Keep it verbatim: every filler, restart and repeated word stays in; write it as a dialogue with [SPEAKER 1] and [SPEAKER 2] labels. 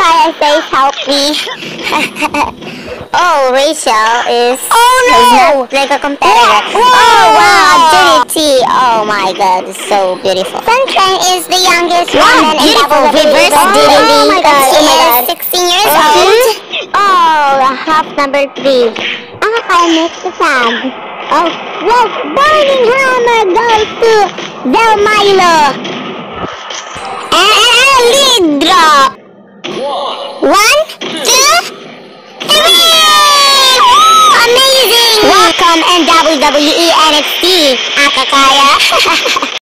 [SPEAKER 1] Akakaya says help me. Oh, Rachel is,
[SPEAKER 2] Oh no!
[SPEAKER 1] is not like a competitor.
[SPEAKER 2] Whoa, whoa.
[SPEAKER 1] Oh wow, Trinity. Oh my god, it's so beautiful. Sunshine is the youngest
[SPEAKER 2] Wow,
[SPEAKER 1] woman in
[SPEAKER 2] beautiful.
[SPEAKER 1] W W E.
[SPEAKER 2] Reverse
[SPEAKER 1] Oh,
[SPEAKER 2] Diddy.
[SPEAKER 1] oh my god,
[SPEAKER 2] She
[SPEAKER 1] oh my
[SPEAKER 2] is
[SPEAKER 1] god. sixteen years
[SPEAKER 2] Mhm.
[SPEAKER 1] old. Oh, half number three. Akakaya makes the tag. Oh, whoa, Burning Hammer goes to Del Milo. And a lead drop. One, two, three! Woo! Amazing! Welcome in W W E N X T, Akakaya.